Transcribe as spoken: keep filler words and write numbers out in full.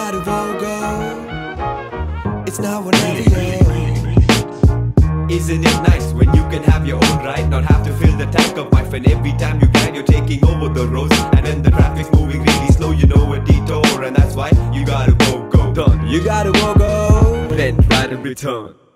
gotta go, go. It's now or never, yo. Isn't it nice when you can have your own ride? Not have to fill the tank up, my friend. Every time you glide, you're taking over the roads. And when the traffic's moving really slow, you know a detour. And that's why you gotta go, go. Done. You gotta go, go. Blend, ride and return.